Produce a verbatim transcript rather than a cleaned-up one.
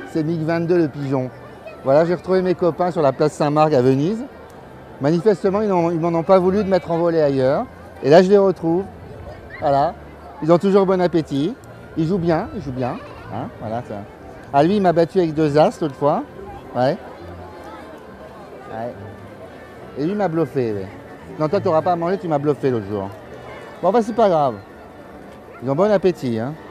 C'est mig vingt-deux le pigeon. Voilà, j'ai retrouvé mes copains sur la place Saint-Marc à Venise. Manifestement, ils m'en ont pas voulu de mettre en volée ailleurs. Et là, je les retrouve. Voilà. Ils ont toujours bon appétit. Ils jouent bien, ils jouent bien. Hein, voilà, ça. Ah, lui, il m'a battu avec deux as l'autre fois. Ouais. Ouais. Et lui, il m'a bluffé. Ouais. Non, toi, tu n'auras pas à manger, tu m'as bluffé l'autre jour. Bon, bah, c'est pas grave. Ils ont bon appétit, hein.